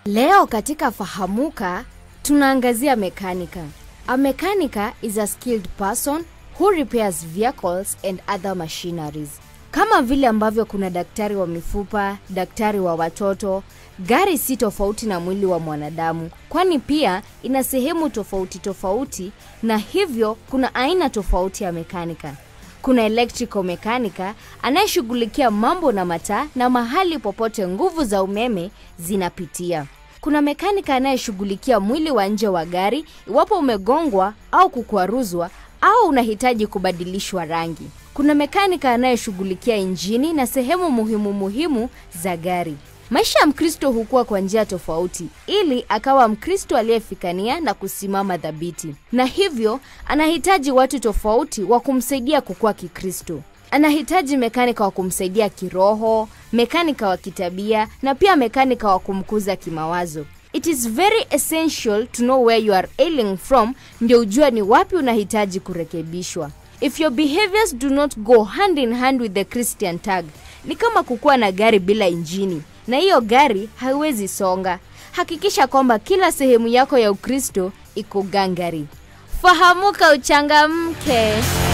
Leo katika FahamuCar tunaangazia mekanika. A mechanic is a skilled person who repairs vehicles and other machineries. Kama vile ambavyo kuna daktari wa mifupa, daktari wa watoto, gari si tofauti na mwili wa mwanadamu, kwani pia ina sehemu tofauti na hivyo kuna aina tofauti ya mekanika. Kuna electrical mekanika anayeshughulikia mambo na mataa na mahali popote nguvu za umeme zinapitia. Kuna mekanika anayeshughulikia mwili wa nje wa gari iwapo umegongwa au kukwaruzwa au unahitaji kubadilishwa rangi. Kuna mekanika anayeshughulikia injini na sehemu muhimu za gari. Maisha ya Mkristo hukua kwa njia tofauti ili akawa Mkristo aliyefikania na kusimama thabiti. Na hivyo anahitaji watu tofauti wa kumsaidia kukua Kikristo. Anahitaji mekanika wa kumsaidia kiroho, mekanika wa kitabia na pia mekanika wa kumkuza kimawazo. It is very essential to know where you are ailing from ndio ujue ni wapi unahitaji kurekebishwa. If your behaviors do not go hand in hand with the Christian tag, ni kama kukua na gari bila injini na hiyo gari haiwezi songa. Hakikisha kwamba kila sehemu yako ya Ukristo iko gangari. FahamuCar, uchangamke.